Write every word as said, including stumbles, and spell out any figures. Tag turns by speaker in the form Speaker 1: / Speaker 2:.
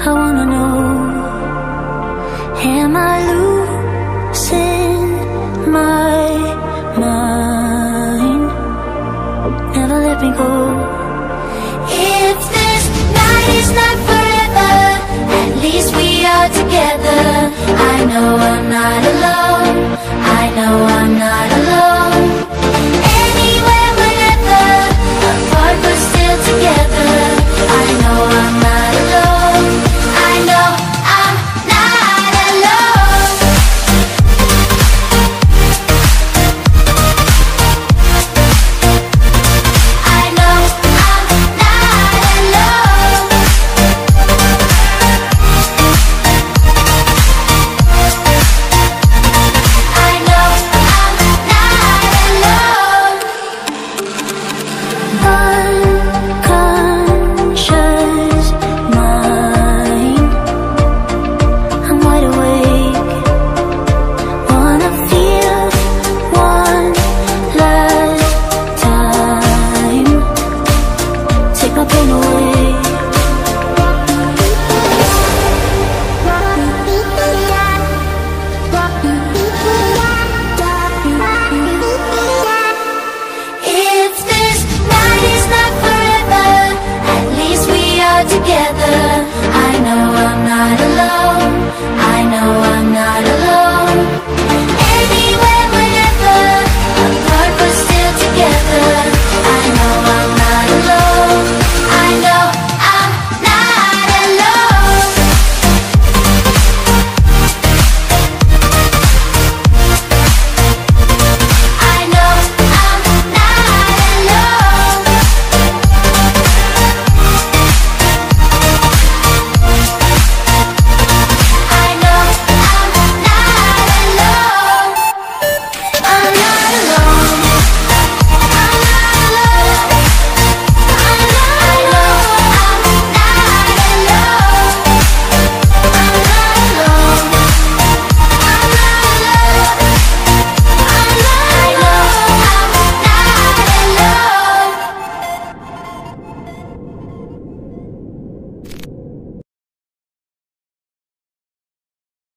Speaker 1: I wanna know, am I losing my mind? Never let me go. If this night is not forever, at least we are together. I know I'm not alone, I know I'm not alone. Anywhere, whenever, apart but still together. I know I'm not alone, I know I'm not alone. I know I'm not alone. I know I'm not alone. Unconscious mind, I'm wide awake. Wanna feel one last time. Take my pain away. If this night is not forever, at least we are together. I know I'm not alone.